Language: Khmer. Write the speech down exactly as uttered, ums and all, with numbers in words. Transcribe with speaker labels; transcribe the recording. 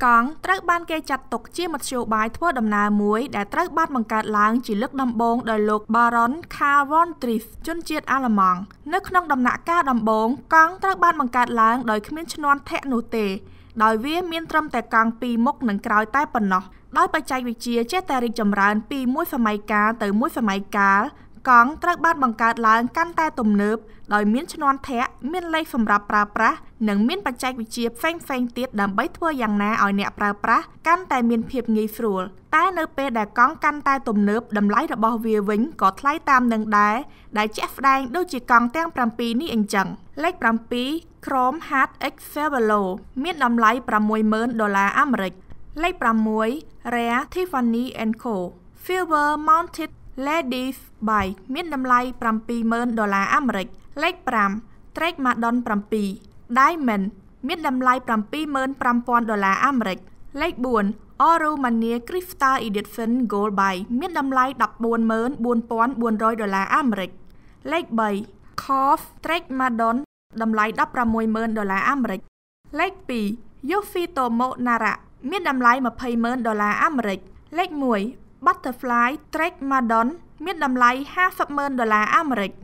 Speaker 1: កង់ត្រូវបានគេចាត់ទុកជាមធ្យោបាយធ្វើដំណើរមួយដែលត្រូវបានបង្កើតឡើងជាលើកដំបូងដោយលោក Baron Carl von Trief ជនជាតិអាល្លឺម៉ង់នៅក្នុងដំណាក់កាលដំបូងកង់ត្រូវបានបង្កើតឡើងដោយគ្មានឈ្នាន់ធាក់នោះទេដោយវាមានត្រឹមតែកង់ពីរមុខនិងក្រោយតែប៉ុណ្ណោះដោយបច្ចេកវិទ្យាចេះតែរីកចម្រើនពីមួយសម័យកាលទៅមួយសម័យកាលកង់ត្រូវបានបង្កើតឡើងកាន់តែទំនើបដោយមានឈ្នាន់ធាក់មានលេខសម្រាប់ប្រើប្រាស់និងមានបច្ចេកវិទ្យាផ្សេងៗទៀតដើម្បីធ្វើយ៉ាងណាឲ្យអ្នកប្រើប្រាស់កាន់តែមានភាពងាយស្រួលតែនៅពេលដែលកង់កាន់តែទំនើបតម្លៃរបស់វាវិញក៏ថ្លៃតាមនឹងដែរដែលជាក់ស្ដែងដូចជាកង់ទាំងប្រាំពីរនេះអញ្ចឹងលេខប្រាំពីរ Chrome Hard X Fevelo មានតម្លៃប្រាំមួយម៉ឺនដុល្លារអាមេរិកលេខប្រាំមួយ Rare Tiffany and Co Silver Mounted Ladies Bike មានតម្លៃប្រាំពីរម៉ឺនដុល្លារអាមេរិកលេខប្រាំ Trek Madon ប្រាំពីរ Diamond មានតម្លៃប្រាំពីរម៉ឺនប្រាំពាន់ដុល្លារអាមេរិកលេខបួន Oromania Crystal Edition Gold Bike មានតម្លៃដប់បួនម៉ឺនបួនពាន់បួនរយដុល្លារអាមេរិកលេខបី Corf Trek Madon តម្លៃដប់ប្រាំមួយម៉ឺនដុល្លារអាមេរិកលេខពីរ Yofitomo Nara មានតម្លៃម្ភៃម៉ឺនដុល្លារអាមេរិកលេខមួយ Butterfly Trek Madon មានតម្លៃហាសិបម៉ឺនដុល្លារអាមេរិក